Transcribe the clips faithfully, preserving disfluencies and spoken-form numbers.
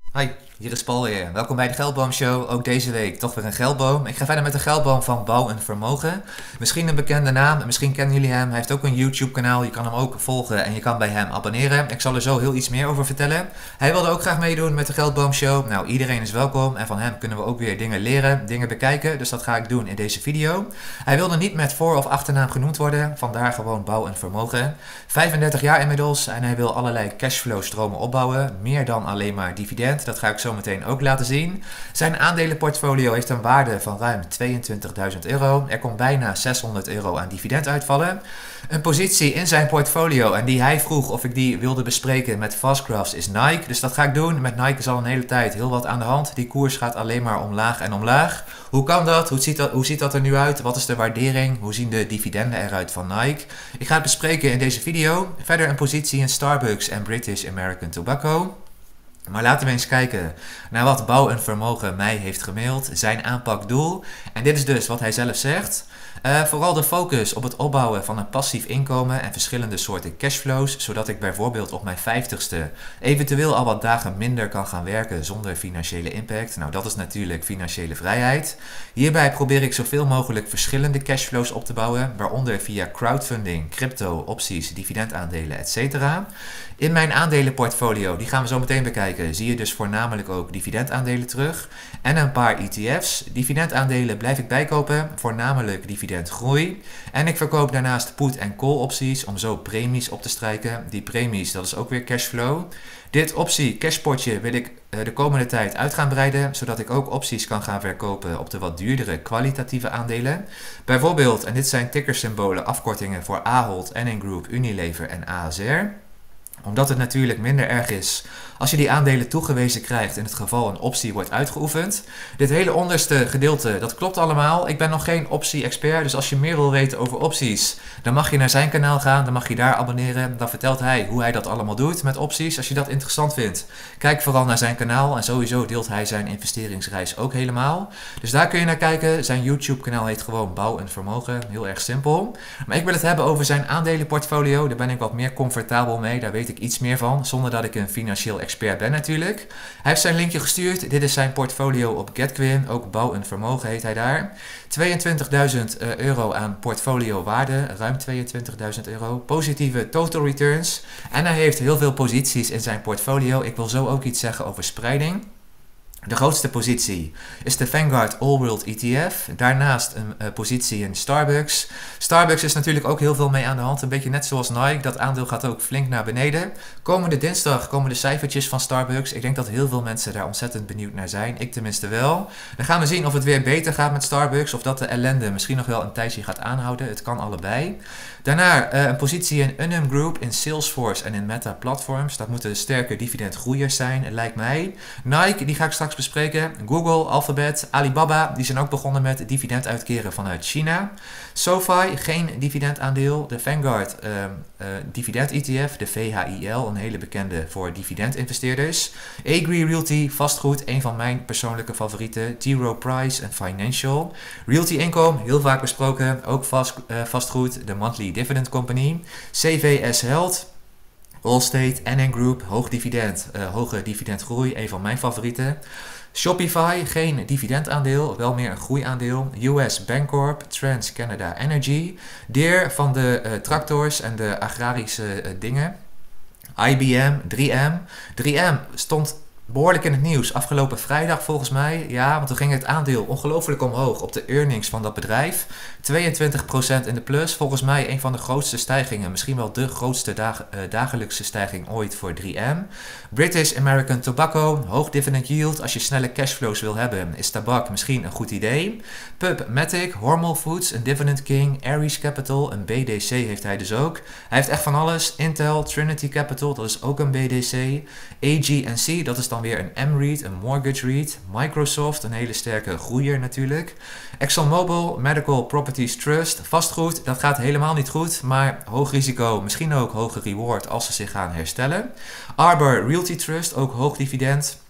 Hi, hier is Paul weer. Welkom bij de Geldboom Show. Ook deze week toch weer een geldboom. Ik ga verder met de geldboom van Bouw en Vermogen. Misschien een bekende naam, misschien kennen jullie hem. Hij heeft ook een YouTube kanaal, je kan hem ook volgen en je kan bij hem abonneren. Ik zal er zo heel iets meer over vertellen. Hij wilde ook graag meedoen met de Geldboom Show. Nou, iedereen is welkom en van hem kunnen we ook weer dingen leren, dingen bekijken. Dus dat ga ik doen in deze video. Hij wilde niet met voor- of achternaam genoemd worden, vandaar gewoon Bouw en Vermogen. vijfendertig jaar inmiddels en hij wil allerlei cashflow stromen opbouwen. Meer dan alleen maar dividend, dat ga ik zo meteen ook laten zien. Zijn aandelenportfolio heeft een waarde van ruim tweeëntwintigduizend euro. Er komt bijna zeshonderd euro aan dividend uitvallen. Een positie in zijn portfolio en die hij vroeg of ik die wilde bespreken met Fastgraphs is Nike. Dus dat ga ik doen. Met Nike is al een hele tijd heel wat aan de hand. Die koers gaat alleen maar omlaag en omlaag. Hoe kan dat? Hoe ziet dat, hoe ziet dat er nu uit? Wat is de waardering? Hoe zien de dividenden eruit van Nike? Ik ga het bespreken in deze video. Verder een positie in Starbucks en British American Tobacco. Maar laten we eens kijken naar wat Bouw en Vermogen mij heeft gemaild, zijn aanpakdoel. En dit is dus wat hij zelf zegt. Uh, vooral de focus op het opbouwen van een passief inkomen en verschillende soorten cashflows, zodat ik bijvoorbeeld op mijn vijftigste eventueel al wat dagen minder kan gaan werken zonder financiële impact. Nou, dat is natuurlijk financiële vrijheid. Hierbij probeer ik zoveel mogelijk verschillende cashflows op te bouwen, waaronder via crowdfunding, crypto, opties, dividendaandelen, et cetera. In mijn aandelenportfolio, die gaan we zo meteen bekijken, zie je dus voornamelijk ook dividendaandelen terug en een paar E T F's. Dividendaandelen blijf ik bijkopen, voornamelijk dividendgroei. En ik verkoop daarnaast put- en call opties om zo premies op te strijken. Die premies, dat is ook weer cashflow. Dit optie cashpotje wil ik de komende tijd uit gaan breiden, zodat ik ook opties kan gaan verkopen op de wat duurdere kwalitatieve aandelen. Bijvoorbeeld, en dit zijn tickersymbolen, afkortingen voor Ahold, N N Group, Unilever en A S R. Omdat het natuurlijk minder erg is als je die aandelen toegewezen krijgt in het geval een optie wordt uitgeoefend. Dit hele onderste gedeelte, dat klopt allemaal. Ik ben nog geen optie-expert, dus als je meer wil weten over opties, dan mag je naar zijn kanaal gaan, dan mag je daar abonneren. Dan vertelt hij hoe hij dat allemaal doet met opties. Als je dat interessant vindt, kijk vooral naar zijn kanaal en sowieso deelt hij zijn investeringsreis ook helemaal. Dus daar kun je naar kijken. Zijn YouTube kanaal heet gewoon Bouw en Vermogen, heel erg simpel. Maar ik wil het hebben over zijn aandelenportfolio, daar ben ik wat meer comfortabel mee, daar weet ik iets meer van, zonder dat ik een financieel expert ben natuurlijk. Hij heeft zijn linkje gestuurd, dit is zijn portfolio op GetQuinn, ook Bouw en Vermogen heet hij daar. tweeëntwintigduizend euro aan portfolio waarde, ruim tweeëntwintigduizend euro, positieve total returns en hij heeft heel veel posities in zijn portfolio. Ik wil zo ook iets zeggen over spreiding. De grootste positie is de Vanguard All World E T F. Daarnaast een uh, positie in Starbucks. Starbucks is natuurlijk ook heel veel mee aan de hand. Een beetje net zoals Nike. Dat aandeel gaat ook flink naar beneden. Komende dinsdag komen de cijfertjes van Starbucks. Ik denk dat heel veel mensen daar ontzettend benieuwd naar zijn. Ik tenminste wel. Dan gaan we zien of het weer beter gaat met Starbucks. Of dat de ellende misschien nog wel een tijdje gaat aanhouden. Het kan allebei. Daarna uh, een positie in Unum Group, in Salesforce en in Meta Platforms. Dat moeten sterke dividendgroeiers zijn, lijkt mij. Nike, die ga ik straks bespreken. Google, Alphabet, Alibaba, die zijn ook begonnen met dividend uitkeren vanuit China. SoFi, geen dividendaandeel. De Vanguard uh, uh, Dividend E T F, de V H I L, een hele bekende voor dividendinvesteerders. Agree Realty, vastgoed, een van mijn persoonlijke favorieten. T. Rowe Price en Financial. Realty Income, heel vaak besproken, ook vast, uh, vastgoed. De Monthly Dividend Company. C V S Health. Allstate, N N Group, hoog dividend, uh, hoge dividendgroei, een van mijn favorieten. Shopify, geen dividendaandeel, wel meer een groeiaandeel. U S Bancorp, Trans Canada Energy. Deere van de uh, tractors en de agrarische uh, dingen. I B M, drie M. drie M stond behoorlijk in het nieuws afgelopen vrijdag volgens mij. Ja, want toen ging het aandeel ongelooflijk omhoog op de earnings van dat bedrijf. tweeëntwintig procent in de plus. Volgens mij een van de grootste stijgingen. Misschien wel de grootste dag, uh, dagelijkse stijging ooit voor drie M. British American Tobacco. Hoog dividend yield. Als je snelle cashflows wil hebben, is tabak misschien een goed idee. PubMatic, Hormel Foods, een dividend king. Ares Capital, een B D C heeft hij dus ook. Hij heeft echt van alles. Intel, Trinity Capital, dat is ook een B D C. A G N C, dat is dan weer een M-REIT, een mortgage REIT. Microsoft, een hele sterke groeier natuurlijk. ExxonMobil, Medical Properties Trust, vastgoed, dat gaat helemaal niet goed, maar hoog risico, misschien ook hoge reward als ze zich gaan herstellen. Arbor Realty Trust, ook hoog dividend.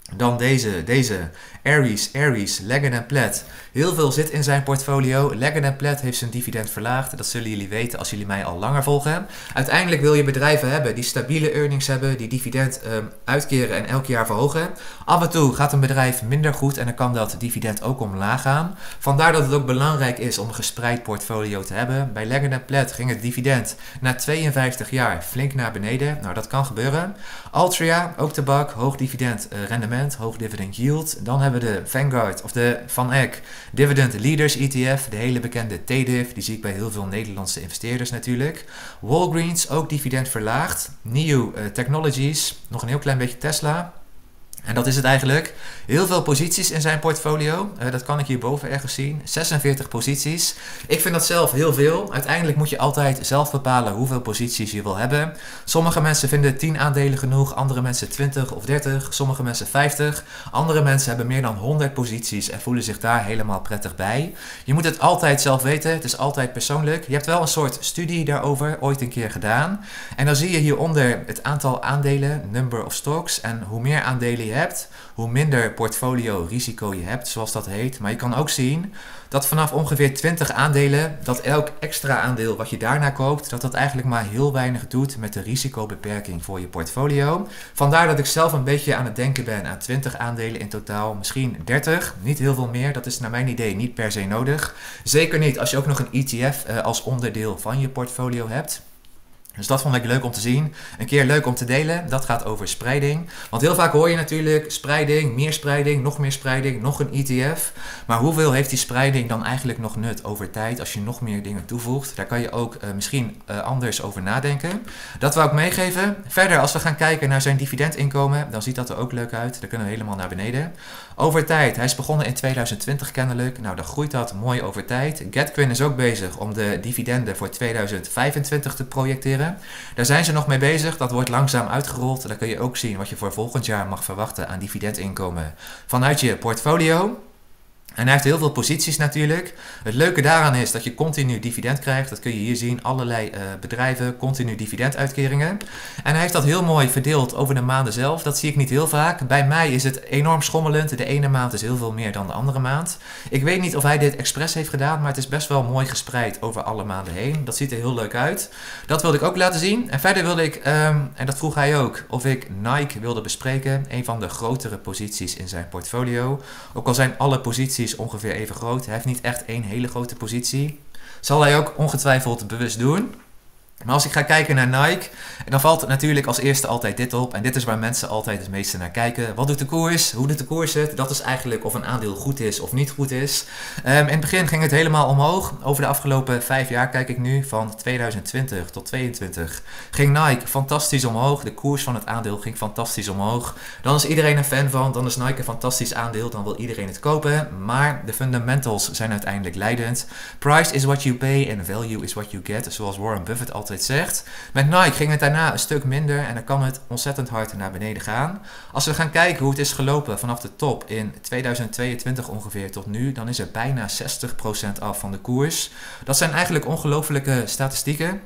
Dan deze, deze Ares, Ares, Leggett Platt. Heel veel zit in zijn portfolio. Leggett Platt heeft zijn dividend verlaagd. Dat zullen jullie weten als jullie mij al langer volgen. Uiteindelijk wil je bedrijven hebben die stabiele earnings hebben, die dividend uh, uitkeren en elk jaar verhogen. Af en toe gaat een bedrijf minder goed en dan kan dat dividend ook omlaag gaan. Vandaar dat het ook belangrijk is om een gespreid portfolio te hebben. Bij Leggett Platt ging het dividend na tweeënvijftig jaar flink naar beneden. Nou, dat kan gebeuren. Altria, ook tabak, hoog dividend uh, rendement, hoog dividend yield. Dan hebben we de Vanguard of de Van Eck Dividend Leaders E T F, de hele bekende T D I F, die zie ik bij heel veel Nederlandse investeerders natuurlijk. Walgreens, ook dividend verlaagd. N I U uh, Technologies, nog een heel klein beetje Tesla. En dat is het eigenlijk. Heel veel posities in zijn portfolio. Uh, dat kan ik hierboven ergens zien. zesenveertig posities. Ik vind dat zelf heel veel. Uiteindelijk moet je altijd zelf bepalen hoeveel posities je wil hebben. Sommige mensen vinden tien aandelen genoeg. Andere mensen twintig of dertig. Sommige mensen vijftig. Andere mensen hebben meer dan honderd posities en voelen zich daar helemaal prettig bij. Je moet het altijd zelf weten. Het is altijd persoonlijk. Je hebt wel een soort studie daarover ooit een keer gedaan. En dan zie je hieronder het aantal aandelen, number of stocks. En hoe meer aandelen je hebt, hoe minder portfolio risico je hebt, zoals dat heet. Maar je kan ook zien dat vanaf ongeveer twintig aandelen, dat elk extra aandeel wat je daarna koopt, dat dat eigenlijk maar heel weinig doet met de risicobeperking voor je portfolio. Vandaar dat ik zelf een beetje aan het denken ben aan twintig aandelen in totaal, misschien dertig, niet heel veel meer. Dat is naar mijn idee niet per se nodig. Zeker niet als je ook nog een E T F uh, als onderdeel van je portfolio hebt. Dus dat vond ik leuk om te zien. Een keer leuk om te delen. Dat gaat over spreiding. Want heel vaak hoor je natuurlijk spreiding, meer spreiding, nog meer spreiding, nog een E T F. Maar hoeveel heeft die spreiding dan eigenlijk nog nut over tijd als je nog meer dingen toevoegt? Daar kan je ook uh, misschien uh, anders over nadenken. Dat wou ik meegeven. Verder, als we gaan kijken naar zijn dividendinkomen, dan ziet dat er ook leuk uit. Dan kunnen we helemaal naar beneden. Over tijd. Hij is begonnen in tweeduizend twintig kennelijk. Nou, dan groeit dat mooi over tijd. Gatquin is ook bezig om de dividenden voor tweeduizend vijfentwintig te projecteren. Daar zijn ze nog mee bezig. Dat wordt langzaam uitgerold. Daar kun je ook zien wat je voor volgend jaar mag verwachten aan dividendinkomen vanuit je portfolio. En hij heeft heel veel posities natuurlijk. Het leuke daaraan is dat je continu dividend krijgt. Dat kun je hier zien. Allerlei uh, bedrijven, continu dividenduitkeringen. En hij heeft dat heel mooi verdeeld over de maanden zelf. Dat zie ik niet heel vaak. Bij mij is het enorm schommelend. De ene maand is heel veel meer dan de andere maand. Ik weet niet of hij dit expres heeft gedaan, maar het is best wel mooi gespreid over alle maanden heen. Dat ziet er heel leuk uit. Dat wilde ik ook laten zien. En verder wilde ik, um, en dat vroeg hij ook, of ik Nike wilde bespreken. Een van de grotere posities in zijn portfolio. Ook al zijn alle posities ongeveer even groot. Hij heeft niet echt één hele grote positie. Zal hij ook ongetwijfeld bewust doen. Maar als ik ga kijken naar Nike, dan valt het natuurlijk als eerste altijd dit op. En dit is waar mensen altijd het meeste naar kijken. Wat doet de koers? Hoe doet de koers het? Dat is eigenlijk of een aandeel goed is of niet goed is. Um, in het begin ging het helemaal omhoog. Over de afgelopen vijf jaar kijk ik nu, van tweeduizend twintig tot tweeëntwintig, ging Nike fantastisch omhoog. De koers van het aandeel ging fantastisch omhoog. Dan is iedereen een fan van, dan is Nike een fantastisch aandeel, dan wil iedereen het kopen. Maar de fundamentals zijn uiteindelijk leidend. Price is what you pay and value is what you get, zoals Warren Buffett altijd zegt. Met Nike ging het daarna een stuk minder en dan kan het ontzettend hard naar beneden gaan. Als we gaan kijken hoe het is gelopen vanaf de top in tweeduizend tweeëntwintig ongeveer tot nu, dan is er bijna zestig procent af van de koers. Dat zijn eigenlijk ongelofelijke statistieken.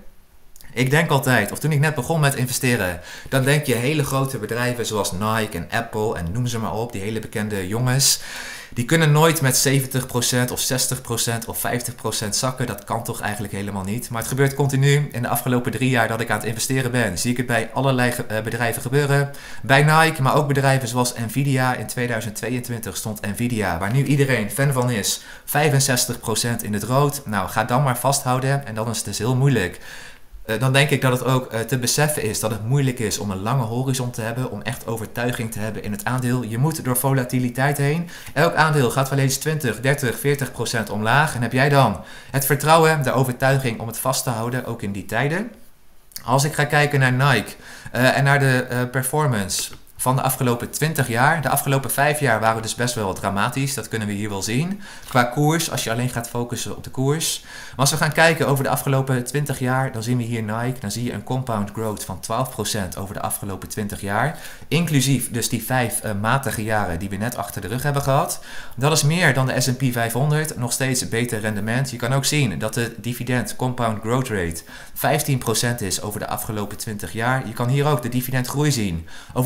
Ik denk altijd, of toen ik net begon met investeren, dan denk je hele grote bedrijven zoals Nike en Apple en noem ze maar op, die hele bekende jongens. Die kunnen nooit met zeventig procent of zestig procent of vijftig procent zakken. Dat kan toch eigenlijk helemaal niet. Maar het gebeurt continu. In de afgelopen drie jaar dat ik aan het investeren ben, zie ik het bij allerlei uh, bedrijven gebeuren. Bij Nike, maar ook bedrijven zoals Nvidia. In tweeduizend tweeëntwintig stond Nvidia, waar nu iedereen fan van is, vijfenzestig procent in het rood. Nou, ga dan maar vasthouden en dan is het dus heel moeilijk. Dan denk ik dat het ook te beseffen is dat het moeilijk is om een lange horizon te hebben, om echt overtuiging te hebben in het aandeel. Je moet door volatiliteit heen. Elk aandeel gaat wel eens twintig, dertig, veertig procent omlaag. En heb jij dan het vertrouwen, de overtuiging om het vast te houden, ook in die tijden? Als ik ga kijken naar Nike uh, en naar de uh, performance van de afgelopen twintig jaar. De afgelopen vijf jaar waren dus best wel dramatisch. Dat kunnen we hier wel zien. Qua koers, als je alleen gaat focussen op de koers. Maar als we gaan kijken over de afgelopen twintig jaar, dan zien we hier Nike. Dan zie je een compound growth van twaalf procent over de afgelopen twintig jaar. Inclusief dus die vijf uh, matige jaren die we net achter de rug hebben gehad. Dat is meer dan de S en P vijfhonderd. Nog steeds beter rendement. Je kan ook zien dat de dividend compound growth rate vijftien procent is over de afgelopen twintig jaar. Je kan hier ook de dividendgroei zien over de afgelopen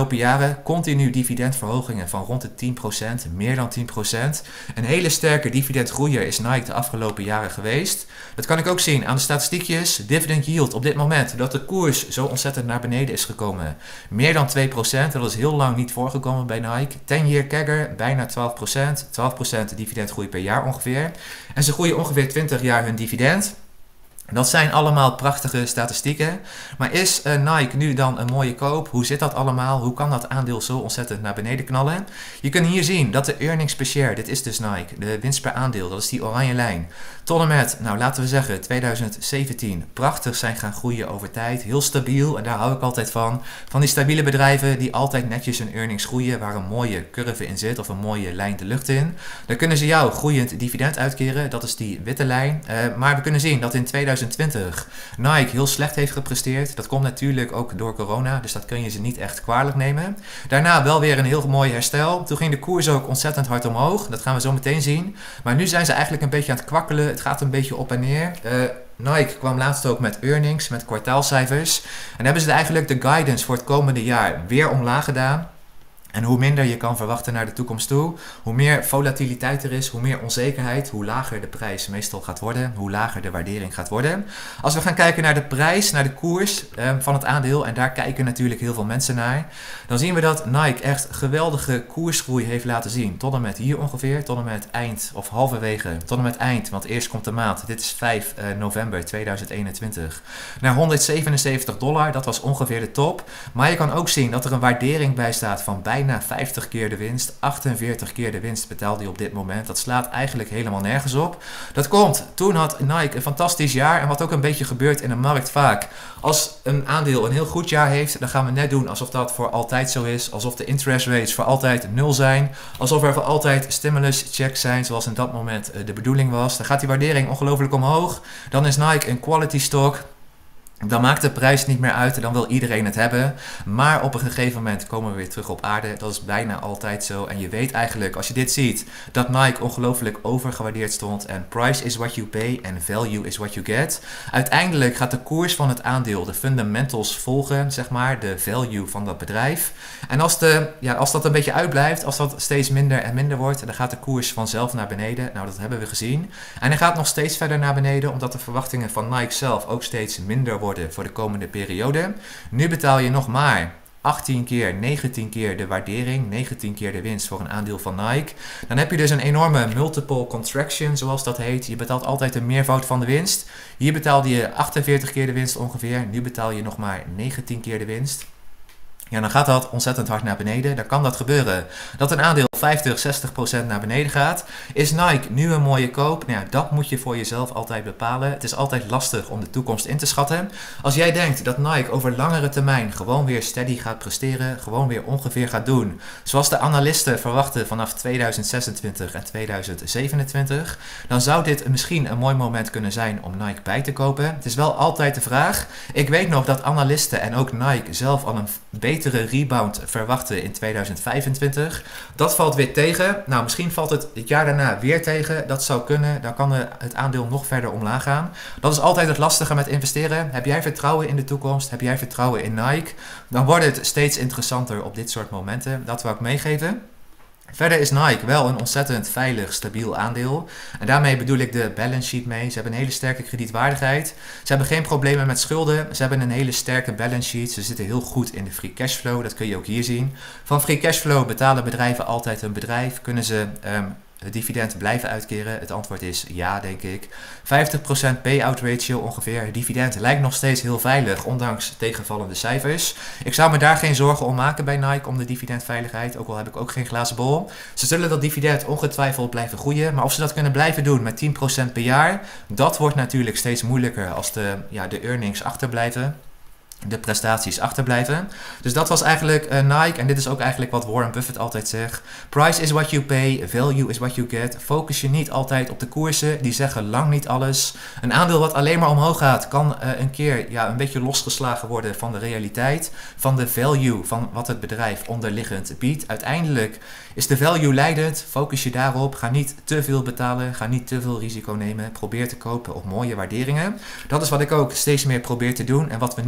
afgelopen jaren continu dividendverhogingen van rond de tien procent, meer dan tien procent. Een hele sterke dividendgroeier is Nike de afgelopen jaren geweest. Dat kan ik ook zien aan de statistiekjes. Dividend yield op dit moment, dat de koers zo ontzettend naar beneden is gekomen. Meer dan twee procent, dat is heel lang niet voorgekomen bij Nike. ten year C A G R, bijna twaalf procent. twaalf procent dividendgroei per jaar ongeveer. En ze groeien ongeveer twintig jaar hun dividend. Dat zijn allemaal prachtige statistieken. Maar is uh, Nike nu dan een mooie koop? Hoe zit dat allemaal? Hoe kan dat aandeel zo ontzettend naar beneden knallen? Je kunt hier zien dat de earnings per share, dit is dus Nike, de winst per aandeel, dat is die oranje lijn. Tot en met, nou laten we zeggen, tweeduizend zeventien, prachtig zijn gaan groeien over tijd. Heel stabiel en daar hou ik altijd van. Van die stabiele bedrijven die altijd netjes hun earnings groeien, waar een mooie curve in zit of een mooie lijn de lucht in. Dan kunnen ze jou groeiend dividend uitkeren, dat is die witte lijn. Uh, maar we kunnen zien dat in tweeduizend twintig Nike heel slecht heeft gepresteerd. Dat komt natuurlijk ook door corona, dus dat kun je ze niet echt kwalijk nemen. Daarna wel weer een heel mooi herstel. Toen ging de koers ook ontzettend hard omhoog. Dat gaan we zo meteen zien. Maar nu zijn ze eigenlijk een beetje aan het kwakkelen. Het gaat een beetje op en neer. Uh, Nike kwam laatst ook met earnings, met kwartaalcijfers. En hebben ze eigenlijk de guidance voor het komende jaar weer omlaag gedaan. En hoe minder je kan verwachten naar de toekomst toe, hoe meer volatiliteit er is, hoe meer onzekerheid, hoe lager de prijs meestal gaat worden, hoe lager de waardering gaat worden. Als we gaan kijken naar de prijs, naar de koers eh, van het aandeel, en daar kijken natuurlijk heel veel mensen naar, dan zien we dat Nike echt geweldige koersgroei heeft laten zien. Tot en met hier ongeveer, tot en met eind of halverwege, tot en met eind, want eerst komt de maand, dit is vijf november tweeduizend eenentwintig, naar honderdzevenenzeventig dollar, dat was ongeveer de top. Maar je kan ook zien dat er een waardering bij staat van bijna Bijna vijftig keer de winst, achtenveertig keer de winst betaalt hij op dit moment. Dat slaat eigenlijk helemaal nergens op. Dat komt, toen had Nike een fantastisch jaar en wat ook een beetje gebeurt in de markt vaak. Als een aandeel een heel goed jaar heeft, dan gaan we net doen alsof dat voor altijd zo is. Alsof de interest rates voor altijd nul zijn. Alsof er voor altijd stimulus checks zijn, zoals in dat moment de bedoeling was. Dan gaat die waardering ongelooflijk omhoog. Dan is Nike een quality stock. Dan maakt de prijs niet meer uit en dan wil iedereen het hebben. Maar op een gegeven moment komen we weer terug op aarde. Dat is bijna altijd zo. En je weet eigenlijk, als je dit ziet, dat Nike ongelooflijk overgewaardeerd stond. En price is what you pay en value is what you get. Uiteindelijk gaat de koers van het aandeel de fundamentals volgen, zeg maar, de value van dat bedrijf. En als, de, ja, als dat een beetje uitblijft, als dat steeds minder en minder wordt, dan gaat de koers vanzelf naar beneden. Nou, dat hebben we gezien. En hij gaat nog steeds verder naar beneden, omdat de verwachtingen van Nike zelf ook steeds minder worden voor de komende periode. Nu betaal je nog maar achttien keer, negentien keer de waardering, negentien keer de winst voor een aandeel van Nike. Dan heb je dus een enorme multiple contraction, zoals dat heet. Je betaalt altijd een meervoud van de winst. Hier betaalde je achtenveertig keer de winst ongeveer. Nu betaal je nog maar negentien keer de winst. Ja, dan gaat dat ontzettend hard naar beneden. Dan kan dat gebeuren dat een aandeel vijftig, zestig procent naar beneden gaat. Is Nike nu een mooie koop? Nou ja, dat moet je voor jezelf altijd bepalen. Het is altijd lastig om de toekomst in te schatten. Als jij denkt dat Nike over langere termijn gewoon weer steady gaat presteren, gewoon weer ongeveer gaat doen, zoals de analisten verwachten vanaf tweeduizend zesentwintig en tweeduizend zevenentwintig, dan zou dit misschien een mooi moment kunnen zijn om Nike bij te kopen. Het is wel altijd de vraag. Ik weet nog dat analisten en ook Nike zelf al een betere rebound verwachten in tweeduizend vijfentwintig. Dat valt weer tegen. Nou, misschien valt het het jaar daarna weer tegen. Dat zou kunnen. Dan kan het aandeel nog verder omlaag gaan. Dat is altijd het lastige met investeren. Heb jij vertrouwen in de toekomst? Heb jij vertrouwen in Nike? Dan wordt het steeds interessanter op dit soort momenten. Dat wil ik meegeven. Verder is Nike wel een ontzettend veilig, stabiel aandeel. En daarmee bedoel ik de balance sheet mee. Ze hebben een hele sterke kredietwaardigheid. Ze hebben geen problemen met schulden. Ze hebben een hele sterke balance sheet. Ze zitten heel goed in de free cashflow. Dat kun je ook hier zien. Van free cashflow betalen bedrijven altijd hun bedrijf. Kunnen ze um, het dividend blijven uitkeren? Het antwoord is ja, denk ik. vijftig procent payout ratio ongeveer. Het dividend lijkt nog steeds heel veilig, ondanks tegenvallende cijfers. Ik zou me daar geen zorgen om maken bij Nike, om de dividendveiligheid. Ook al heb ik ook geen glazen bol. Ze zullen dat dividend ongetwijfeld blijven groeien. Maar of ze dat kunnen blijven doen met tien procent per jaar, dat wordt natuurlijk steeds moeilijker als de, ja, de earnings achterblijven. De prestaties achterblijven. Dus dat was eigenlijk uh, Nike. En dit is ook eigenlijk wat Warren Buffett altijd zegt. Price is what you pay, value is what you get. Focus je niet altijd op de koersen. Die zeggen lang niet alles. Een aandeel wat alleen maar omhoog gaat, kan uh, een keer ja, een beetje losgeslagen worden van de realiteit. Van de value van wat het bedrijf onderliggend biedt. Uiteindelijk is de value leidend. Focus je daarop. Ga niet te veel betalen. Ga niet te veel risico nemen. Probeer te kopen op mooie waarderingen. Dat is wat ik ook steeds meer probeer te doen. En wat we nu ook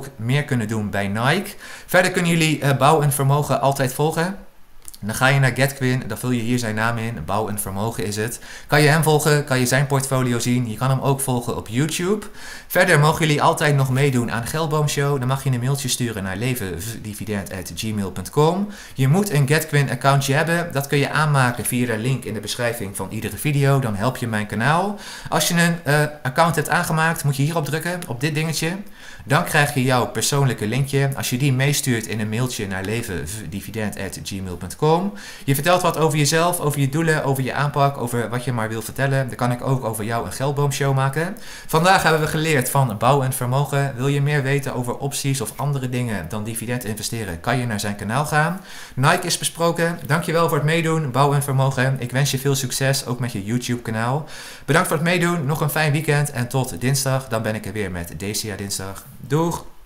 meer kunnen doen bij Nike. Verder kunnen jullie uh, Bouw en Vermogen altijd volgen. Dan ga je naar GetQuinn, dan vul je hier zijn naam in, Bouw en Vermogen is het. Kan je hem volgen, kan je zijn portfolio zien, je kan hem ook volgen op YouTube. Verder mogen jullie altijd nog meedoen aan de Geldboom Show, dan mag je een mailtje sturen naar levendividend at gmail dot com. Je moet een GetQuinn accountje hebben, dat kun je aanmaken via de link in de beschrijving van iedere video, dan help je mijn kanaal. Als je een uh, account hebt aangemaakt, moet je hierop drukken, op dit dingetje. Dan krijg je jouw persoonlijke linkje. Als je die meestuurt in een mailtje naar levendividend at gmail dot com. Je vertelt wat over jezelf, over je doelen, over je aanpak, over wat je maar wil vertellen. Dan kan ik ook over jou een Geldboomshow maken. Vandaag hebben we geleerd van Bouw en Vermogen. Wil je meer weten over opties of andere dingen dan dividend investeren, kan je naar zijn kanaal gaan. Nike is besproken. Dankjewel voor het meedoen, Bouw en Vermogen. Ik wens je veel succes, ook met je YouTube kanaal. Bedankt voor het meedoen, nog een fijn weekend en tot dinsdag. Dan ben ik er weer met D C A Dinsdag. Doeg!